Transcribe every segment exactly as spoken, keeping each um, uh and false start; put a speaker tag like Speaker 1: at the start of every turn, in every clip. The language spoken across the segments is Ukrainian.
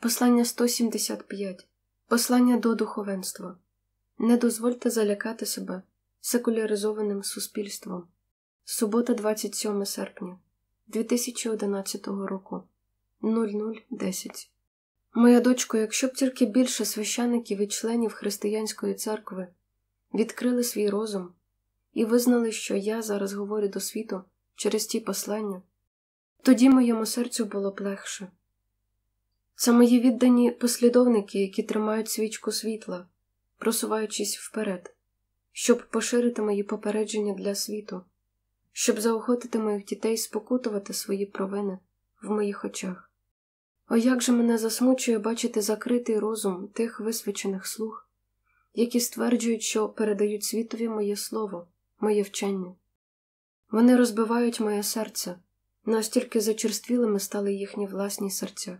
Speaker 1: Послання сто сімдесят п'ять. Послання до духовенства. Не дозвольте залякати себе секуляризованим суспільством. Субота, двадцять сьоме серпня дві тисячі одинадцятого року. нуль нуль десять. Моя дочко, якщо б тільки більше священиків і членів християнської церкви відкрили свій розум і визнали, що я зараз говорю до світу через ті послання, тоді моєму серцю було б легше. Це мої віддані послідовники, які тримають свічку світла, просуваючись вперед, щоб поширити мої попередження для світу, щоб заохотити моїх дітей спокутувати свої провини в моїх очах. О, як же мене засмучує бачити закритий розум тих висвячених слуг, які стверджують, що передають світові моє слово, моє вчення. Вони розбивають моє серце, настільки зачерствілими стали їхні власні серця.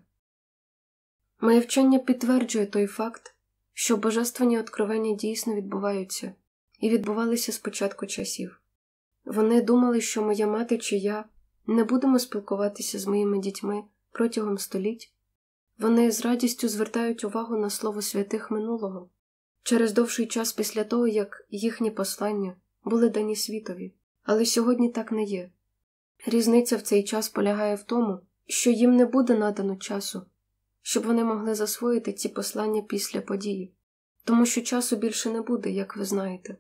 Speaker 1: Моє вчення підтверджує той факт, що божественні откровення дійсно відбуваються і відбувалися з початку часів. Вони думали, що моя мати чи я не будемо спілкуватися з моїми дітьми протягом століть. Вони з радістю звертають увагу на слово святих минулого, через довший час після того, як їхні послання були дані світові. Але сьогодні так не є. Різниця в цей час полягає в тому, що їм не буде надано часу, щоб вони могли засвоїти ці послання після події, тому що часу більше не буде, як ви знаєте.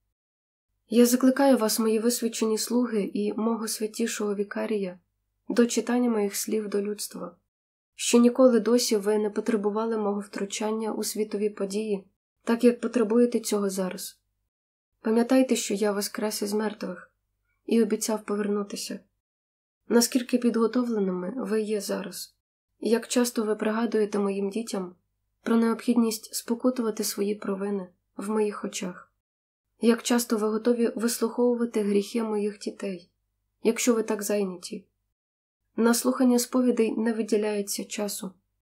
Speaker 1: Я закликаю вас, мої висвячені слуги і мого святішого вікарія, до читання моїх слів до людства, що ніколи досі ви не потребували мого втручання у світові події, так як потребуєте цього зараз. Пам'ятайте, що я воскрес із мертвих і обіцяв повернутися. Наскільки підготовленими ви є зараз? Як часто ви пригадуєте моїм дітям про необхідність спокутувати свої провини в моїх очах? Як часто ви готові вислуховувати гріхи моїх дітей, якщо ви так зайняті? На слухання сповідей не виділяється часу.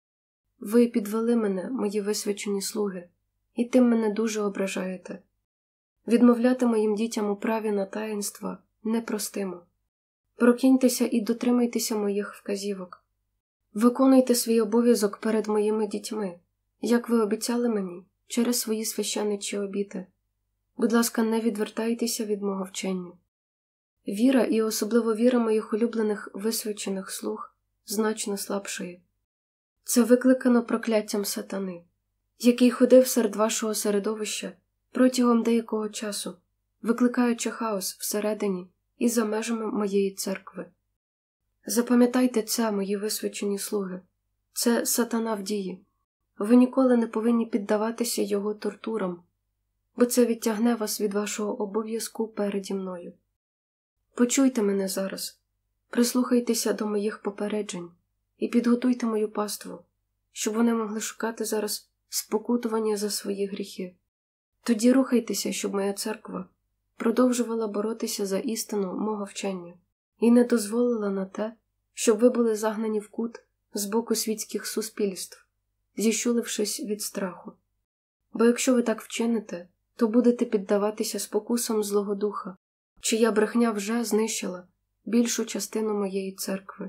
Speaker 1: Ви підвели мене, мої висвячені слуги, і тим мене дуже ображаєте. Відмовляти моїм дітям у праві на таїнства непростимо. Прокиньтеся і дотримайтеся моїх вказівок. Виконуйте свій обов'язок перед моїми дітьми, як ви обіцяли мені, через свої священичі обіти. Будь ласка, не відвертайтеся від мого вчення. Віра, і особливо віра моїх улюблених висвячених слуг, значно слабшає. Це викликано прокляттям сатани, який ходив серед вашого середовища протягом деякого часу, викликаючи хаос всередині і за межами моєї церкви. Запам'ятайте це, мої висвячені слуги. Це сатана в дії. Ви ніколи не повинні піддаватися його тортурам, бо це відтягне вас від вашого обов'язку переді мною. Почуйте мене зараз, прислухайтеся до моїх попереджень і підготуйте мою паству, щоб вони могли шукати зараз спокутування за свої гріхи. Тоді рухайтеся, щоб моя церква продовжувала боротися за істину мого вчення і не дозволила на те, щоб ви були загнані в кут з боку світських суспільств, зіщулившись від страху. Бо якщо ви так вчините, то будете піддаватися спокусам Злого Духа, чия брехня вже знищила більшу частину моєї церкви.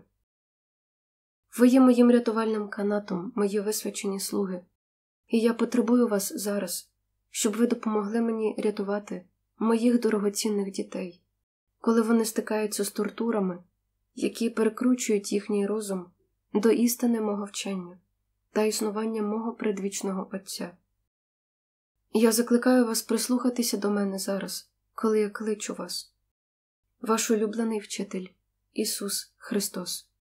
Speaker 1: Ви є моїм рятувальним канатом, мої висвячені слуги, і я потребую вас зараз, щоб ви допомогли мені рятувати моїх дорогоцінних дітей, коли вони стикаються з тортурами, які перекручують їхній розум до істини мого вчення та існування мого предвічного Отця. Я закликаю вас прислухатися до мене зараз, коли я кличу вас. Ваш улюблений вчитель Ісус Христос.